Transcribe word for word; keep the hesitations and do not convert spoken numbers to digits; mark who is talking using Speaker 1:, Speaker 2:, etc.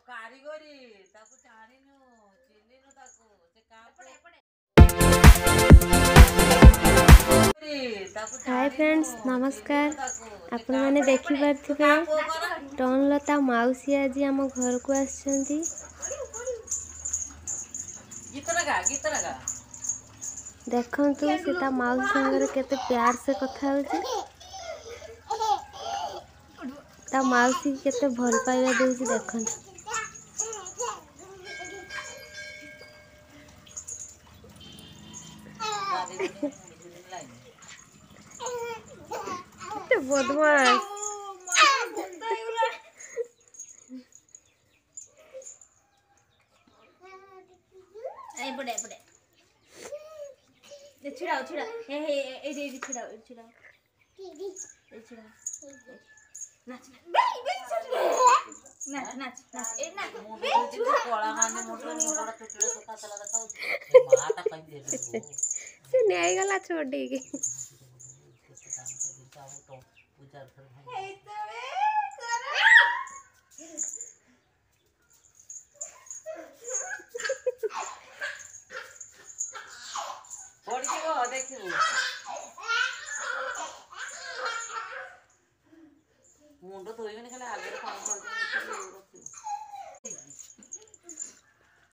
Speaker 1: कारीगरी ताकू जानिनु चिन्हिनु ताकू से काम
Speaker 2: हाय फ्रेंड्स नमस्कार आपण मैंने देखि पारथिबे टोनर ता मौसी आज आम घर को आछंती
Speaker 1: गीत लगा गीत लगा
Speaker 2: देखंतु से ता मौसी संगे केते प्यार से कथा होची ता मौसी केते भल पाइबा देउची देखंतु केते बदमाश
Speaker 3: ए बड़े बड़े ये छिड़ाओ छिड़ा हे हे ए ए छिड़ाओ ए छिड़ाओ दीदी ए छिड़ाओ नाच नाच नाच नाच ए नाच
Speaker 1: कोळा माने मोटो मोटो टुटले सुखा चला देखाउ माता कहि दे
Speaker 2: से न्याय गला छोड़ दे के
Speaker 1: पूजा कर
Speaker 3: हे तवे करा
Speaker 1: पड़ी गो देखिबू मुंडो धोइबे ने खाली आगे पानी